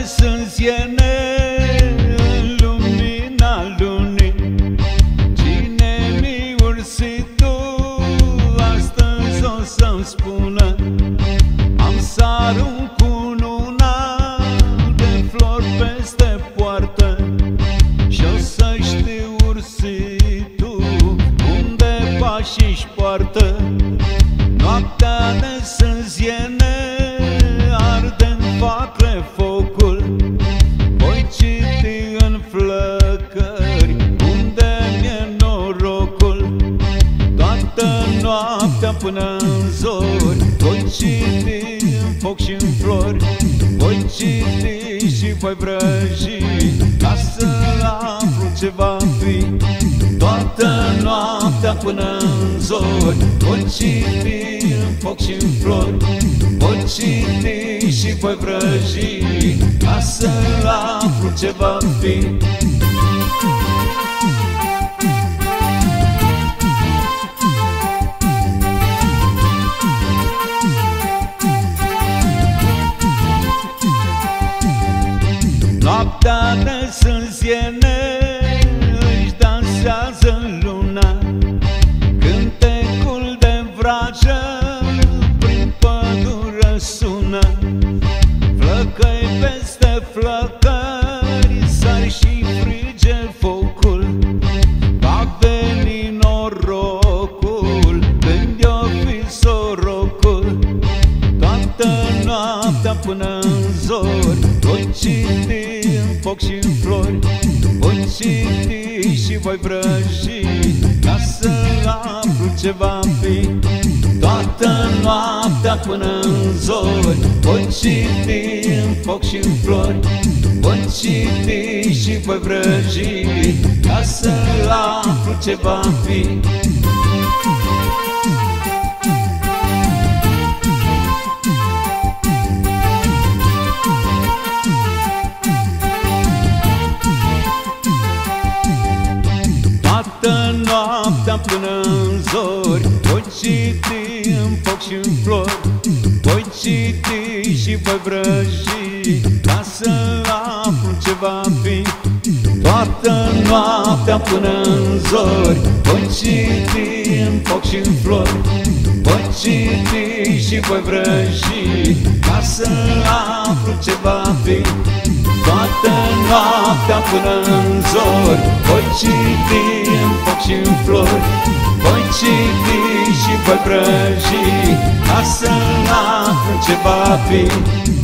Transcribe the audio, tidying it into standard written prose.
sânziene în lumina lunii. Cine mi ursi tu, astăzi o să-mi spună. Am să arunc cununa de flori peste poartă și o să știu ursi tu unde pașii-și poartă. Noaptea de sânziene arde-n facle focul, voi citi în flăcări unde mi-e norocul. Toată noaptea până-n zori voi citi în foc și în flori, voi citi și voi vrăji ca să aflu ce va fi. Toată noaptea până-n zori voi citi în foc și în flori, voi citi și voi vrăji ca să aflu ce va fi. Noaptea de sânziene își dansează luna, cântecul de vrajă prin pădure sună. Flăcăi peste flăcări sar și frige focul, va veni norocul când i-o fi sorocul. Toată noaptea până-n zori voi citi în foc și în flori, voi citi și voi vrăji ca să aflu ce va fi. Toată noaptea până-n zori voi citi în foc și în flori, voi citi și voi vrăji ca să aflu ce va fi. Toată noaptea până-n zori voi citi în foc și în flori, voi citi și voi vrăji ca să aflu ce va fi. Toată noaptea până-n zori voi citi în foc și în flori, voi citi și voi vrăji ca să aflu ce va fi. Toată noaptea până-n zori voi citi în foc și în flori, voi citi și voi vrăji ca să aflu ce va fi.